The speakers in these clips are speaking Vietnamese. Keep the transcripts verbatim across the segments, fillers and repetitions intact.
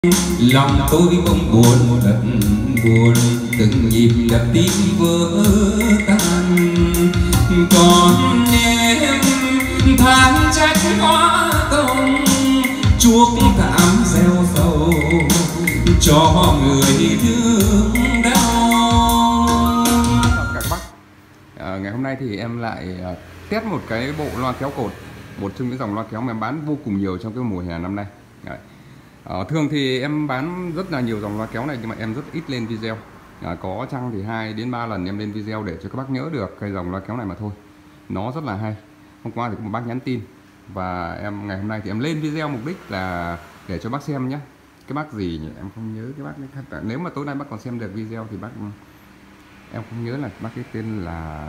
Lòng tôi bỗng buồn thật buồn, từng nhịp đập tim vỡ tan. Còn em tháng trách hoa tông, chuốc thảm gieo sầu cho người thương đau. Các bác, à, ngày hôm nay thì em lại uh, test một cái bộ loa kéo cột, một trong những dòng loa kéo mà em bán vô cùng nhiều trong cái mùa hè năm nay. Đấy. Uh, thường thì em bán rất là nhiều dòng loa kéo này nhưng mà em rất ít lên video. Uh, có chăng thì hai đến ba lần em lên video để cho các bác nhớ được cái dòng loa kéo này mà thôi. Nó rất là hay. Hôm qua thì có một bác nhắn tin và em ngày hôm nay thì em lên video mục đích là để cho bác xem nhé. Cái bác gì nhỉ? Em không nhớ cái bác ấy. Nếu mà tối nay bác còn xem được video thì bác em không nhớ là bác cái tên là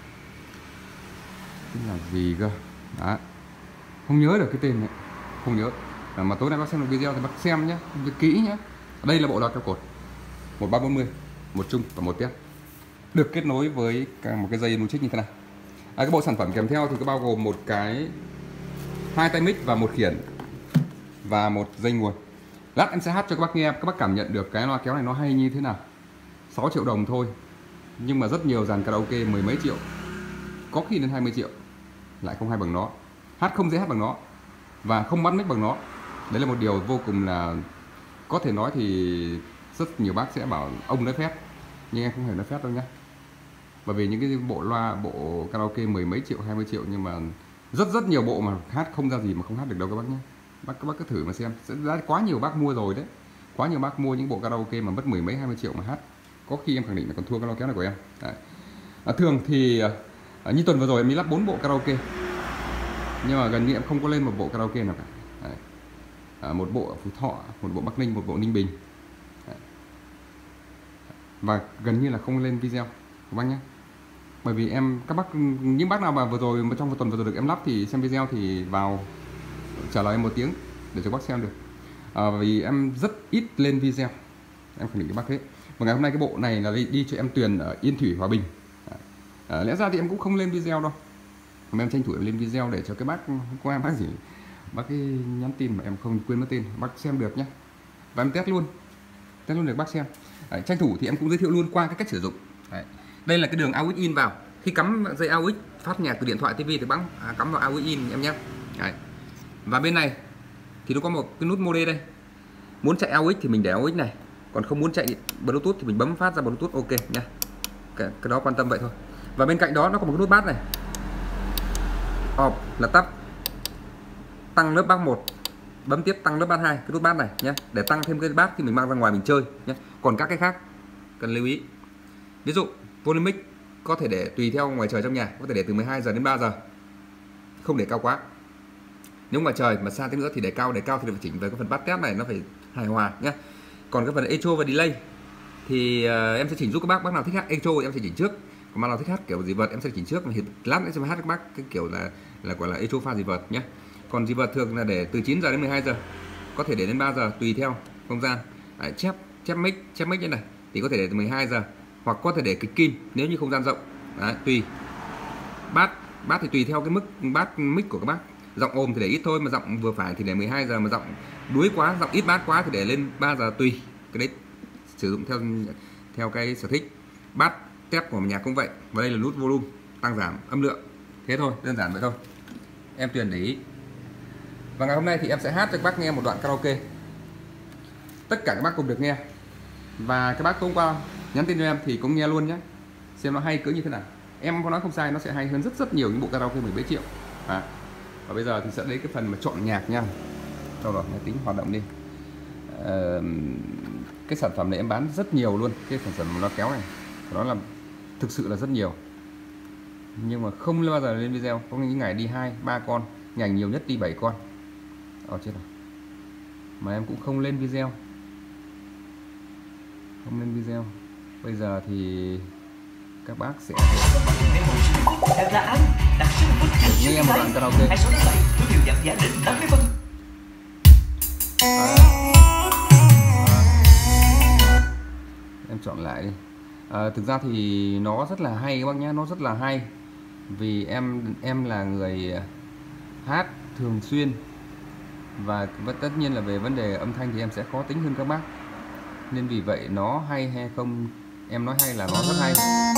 tên là gì cơ. Đó. Không nhớ được cái tên này. Không nhớ. À, mà tối nay bác xem được video thì bác xem nhé, kỹ nhé. Đây là bộ loa kéo cột một ba bốn mươi, một chung và một tiếp, được kết nối với một cái dây Nutrix như thế này. À, cái bộ sản phẩm kèm theo thì có bao gồm một cái hai tay mic và một khiển và một dây nguồn. Lát em sẽ hát cho các bác nghe, các bác cảm nhận được cái loa kéo này nó hay như thế nào. Sáu triệu đồng thôi nhưng mà rất nhiều dàn karaoke mười mấy triệu, có khi đến hai mươi triệu lại không hay bằng nó, hát không dễ hát bằng nó và không bắt mic bằng nó. Đấy là một điều vô cùng là có thể nói thì rất nhiều bác sẽ bảo ông nói phép, nhưng em không hề nói phép đâu nhé. Bởi vì những cái bộ loa, bộ karaoke mười mấy triệu, hai mươi triệu nhưng mà rất rất nhiều bộ mà hát không ra gì mà không hát được đâu các bác nhé. Bác các bác cứ thử mà xem, sẽ ra quá nhiều bác mua rồi đấy. Quá nhiều bác mua những bộ karaoke mà mất mười mấy hai mươi triệu mà hát, có khi em khẳng định là còn thua cái loa kéo này của em. Đấy. À, thường thì à, như tuần vừa rồi em đi lắp bốn bộ karaoke nhưng mà gần như em không có lên một bộ karaoke nào cả. Đấy. À, một bộ ở Phú Thọ, một bộ Bắc Ninh, một bộ Ninh Bình. Đấy. Và gần như là không lên video các bác nhé. Bởi vì em các bác những bác nào mà vừa rồi trong một tuần vừa rồi được em lắp thì xem video thì vào trả lời em một tiếng để cho bác xem được. À, vì em rất ít lên video, em khẳng định các bác thế. Và ngày hôm nay cái bộ này là đi, đi cho em Tuyền ở Yên Thủy, Hòa Bình. À, lẽ ra thì em cũng không lên video đâu, mà em tranh thủ em lên video để cho cái bác hôm qua bác gì bác cái nhắn tin mà em không quên mất tên, bác xem được nhé. Và em test luôn, test luôn được bác xem. Đấy, tranh thủ thì em cũng giới thiệu luôn qua cái cách sử dụng. Đấy. Đây là cái đường aux in vào, khi cắm dây aux phát nhạc từ điện thoại tivi thì bác à, cắm vào aux in em nhé. Đấy. Và bên này thì nó có một cái nút mode đây, muốn chạy aux thì mình để aux này, còn không muốn chạy Bluetooth thì mình bấm phát ra Bluetooth, ok nha. Cái, cái đó quan tâm vậy thôi. Và bên cạnh đó nó có một cái nút bass này, off là tắt, tăng lớp bass một, bấm tiếp tăng lớp bass hai, cái nút bass này nhé, để tăng thêm cái bass khi mình mang ra ngoài mình chơi nhé. Còn các cái khác cần lưu ý, ví dụ volume mic có thể để tùy theo ngoài trời trong nhà, có thể để từ mười hai giờ đến ba giờ, không để cao quá. Nếu ngoài trời mà xa tí nữa thì để cao, để cao thì phải chỉnh về cái phần bass test này nó phải hài hòa nhé. Còn cái phần echo và delay thì uh, em sẽ chỉnh giúp các bác. Bác nào thích hát echo thì em sẽ chỉnh trước, còn bác nào thích hát kiểu dị vật em sẽ chỉnh trước, mà lát nữa sẽ hát các bác cái kiểu là là gọi là echo pha dị vật nhé. Còn dị vật thường là để từ chín giờ đến mười hai giờ, có thể để đến ba giờ tùy theo không gian. Đấy, chép chép mic chép mic như này thì có thể để từ mười hai giờ, hoặc có thể để kịch kim nếu như không gian rộng. Đấy, tùy. Bass bass thì tùy theo cái mức bass mic của các bác. Giọng ôm thì để ít thôi, mà giọng vừa phải thì để mười hai giờ, mà giọng đuối quá, giọng ít bass quá thì để lên ba giờ, tùy. Cái đấy sử dụng theo theo cái sở thích. Bass tép của nhạc cũng vậy. Và đây là nút volume, tăng giảm âm lượng. Thế thôi, đơn giản vậy thôi. Em Tuyền để ý. Và ngày hôm nay thì em sẽ hát cho các bác nghe một đoạn karaoke. Tất cả các bác cùng được nghe. Và các bác hôm qua nhắn tin cho em thì cũng nghe luôn nhé, xem nó hay cỡ như thế nào. Em có nói không sai, nó sẽ hay hơn rất rất nhiều những bộ karaoke mười mấy triệu. À. Và bây giờ thì sẽ đến cái phần mà chọn nhạc nha. Đâu rồi, máy tính hoạt động đi. À, cái sản phẩm này em bán rất nhiều luôn, cái sản phẩm loa kéo này nó là thực sự là rất nhiều, nhưng mà không bao giờ lên video. Có những ngày đi hai ba con, ngày nhiều nhất đi bảy con. Ờ chết rồi, mà em cũng không lên video, không lên video. Bây giờ thì các bác sẽ nghe một đoạn karaoke. À, em chọn lại đi. À, thực ra thì nó rất là hay các bác nhé, nó rất là hay vì em em là người hát thường xuyên Và tất nhiên là về vấn đề âm thanh thì em sẽ khó tính hơn các bác, nên vì vậy nó hay hay không, em nói hay là nó rất hay.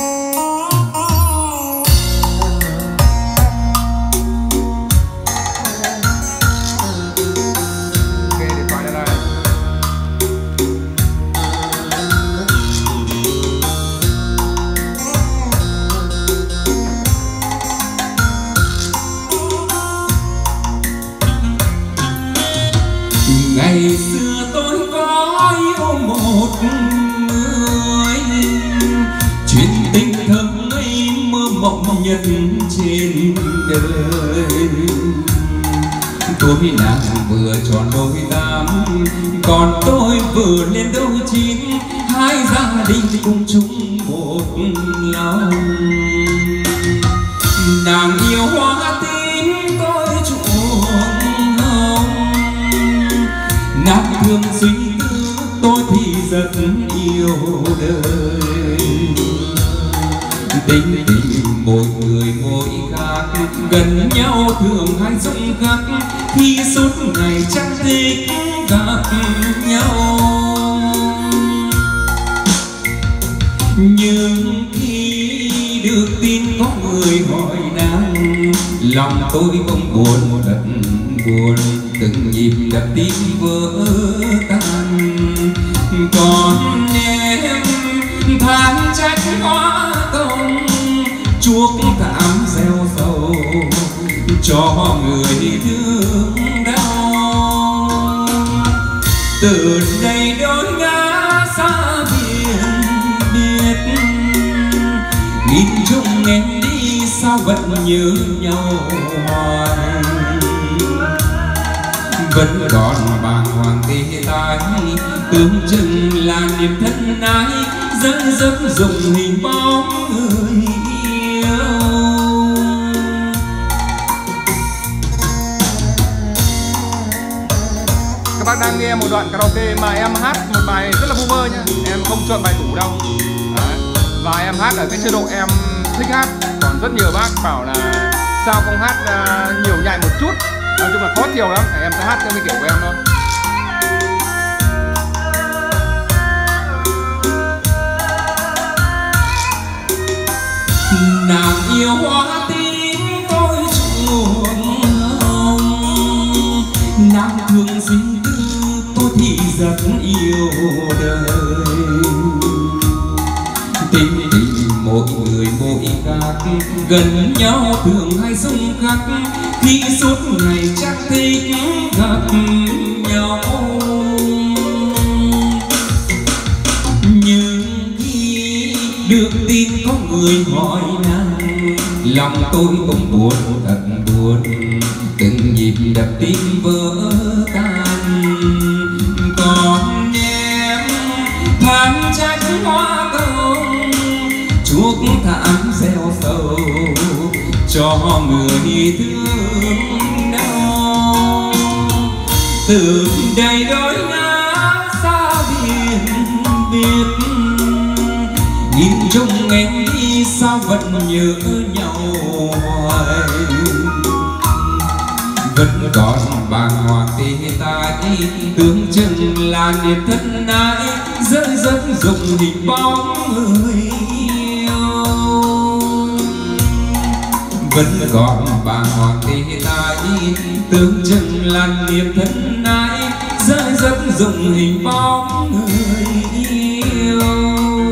Ngày xưa tôi có yêu một người, chuyện tình thơ ngây mơ mộng nhất trên đời. Tôi nàng vừa tròn đôi tám, còn tôi vừa lên đôi chín, hai gia đình cùng chung một lòng. Nàng yêu hoa tím, tôi chuộng hồng. Nàng thương suy tư, tôi thì rất yêu đời. Tình tình mỗi người mỗi khác, gần nhau thường hay xung khắc, khi suốt ngày chẳng thích gặp nhau. Nhưng khi được tin có người hỏi nàng, lòng tôi bỗng buồn thật buồn, từng nhịp đập tim vỡ tan. Còn em tháng trách hoa công, chuốc thảm gieo sầu cho người thương đau. Từ đây đôi ngã xa biển biệt, nghìn chung em đi sao vẫn nhớ nhau hoài. Vẫn còn bàng hoàng tê tái, tưởng chừng là niềm thân ái, dâng dấp dùng hình bóng người yêu. Các bác đang nghe một đoạn karaoke mà em hát một bài rất là vu vơ nhá, em không chọn bài tủ đâu. Đấy. Và em hát ở cái chế độ em thích hát, còn rất nhiều bác bảo là sao không hát uh, nhiều nhại một chút. Nói chung là khó chiều lắm, em sẽ hát theo cái kiểu của em thôi. Nàng yêu hoa tím, tôi chuộng hồng. Nàng thương sinh tư, tôi thì rất yêu đời. Tình tình mỗi người mỗi khác, gần nhau thường hay xung khắc, khi suốt ngày chắc thích gặp nhau. Nhưng khi được tin có người hỏi nàng, lòng tôi bỗng buồn thật buồn, từng nhịp đập tim vỡ tan. Còn em tháng trách hoa công, chuốc thảm gieo sầu cho người thương đau. Từ đây đôi ngã xa biển biệt, nhìn chung em đi sao vẫn nhớ nhau hoài. Vẫn còn bàng hoàng tê tái, tưởng chừng là niềm thân ái, rơi rớt dùng hình bóng người yêu. Vẫn còn bàng hoàng tê tái, tưởng chừng là niềm thân ái, rơi rớt dùng hình bóng người yêu.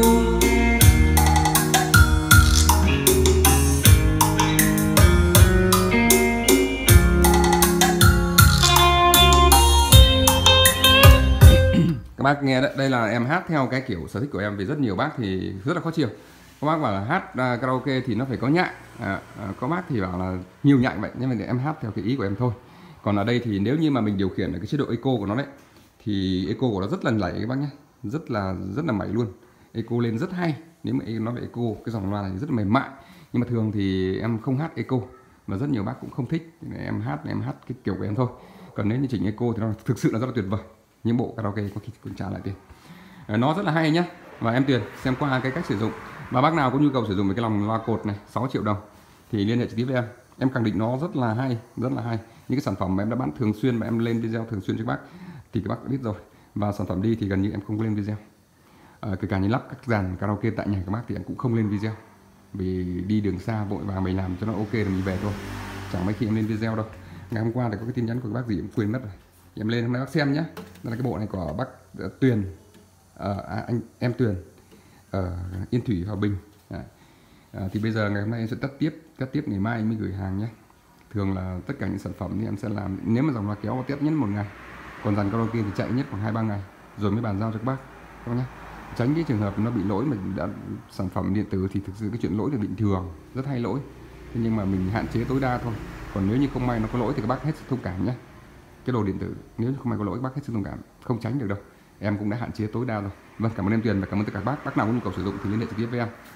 Các bác nghe đấy, đây là em hát theo cái kiểu sở thích của em, vì rất nhiều bác thì rất là khó chiều. Các bác bảo là hát uh, karaoke thì nó phải có nhại, à, à, có bác thì bảo là nhiều nhại vậy, nhưng mà để em hát theo cái ý của em thôi. Còn ở đây thì nếu như mà mình điều khiển ở cái chế độ eco của nó đấy, thì eco của nó rất là lẩy các bác nhé, rất là rất là mẩy luôn. Eco lên rất hay, nếu mà nói về eco, cái dòng loa này rất là mềm mại. Nhưng mà thường thì em không hát eco, và rất nhiều bác cũng không thích. Em hát em hát cái kiểu của em thôi. Còn nếu như chỉnh eco thì nó thực sự là rất là tuyệt vời. Những bộ karaoke có khi cũng trả lại tiền. Nó rất là hay nhá. Và em Tuyền xem qua cái cách sử dụng. Và bác nào có nhu cầu sử dụng cái lòng loa cột này sáu triệu đồng thì liên hệ trực tiếp với em. Em khẳng định nó rất là hay, rất là hay. những cái sản phẩm mà em đã bán thường xuyên mà em lên video thường xuyên cho các bác thì các bác biết rồi. Và sản phẩm đi thì gần như em không lên video. À, kể cả như lắp các dàn karaoke tại nhà các bác thì em cũng không lên video, vì đi đường xa vội vàng mình làm cho nó ok rồi mình về thôi, chẳng mấy khi em lên video đâu. Ngày hôm qua thì có cái tin nhắn của các bác gì em quên mất rồi, em lên hôm nay bác xem nhé. Đây là cái bộ này của bác uh, Tuyền, uh, à, anh em Tuyền ở uh, Yên Thủy, Hòa Bình. À, à, thì bây giờ ngày hôm nay em sẽ tắt tiếp, cắt tiếp ngày mai em mới gửi hàng nhé. Thường là tất cả những sản phẩm thì em sẽ làm, nếu mà dòng loa kéo test nhất một ngày, còn dàn karaoke thì chạy nhất khoảng hai ba ngày rồi mới bàn giao cho các bác các bác nhé. Tránh cái trường hợp nó bị lỗi, mình đã sản phẩm điện tử thì thực sự cái chuyện lỗi là bình thường, rất hay lỗi. Thế nhưng mà mình hạn chế tối đa thôi. Còn nếu như không may nó có lỗi thì các bác hết sức thông cảm nhé. Cái đồ điện tử nếu không may có lỗi các bác hết sức thông cảm, không tránh được đâu. Em cũng đã hạn chế tối đa rồi. Vâng, cảm ơn em Tuyền và cảm ơn tất cả các bác. Bác nào có nhu cầu sử dụng thì liên hệ trực tiếp với em.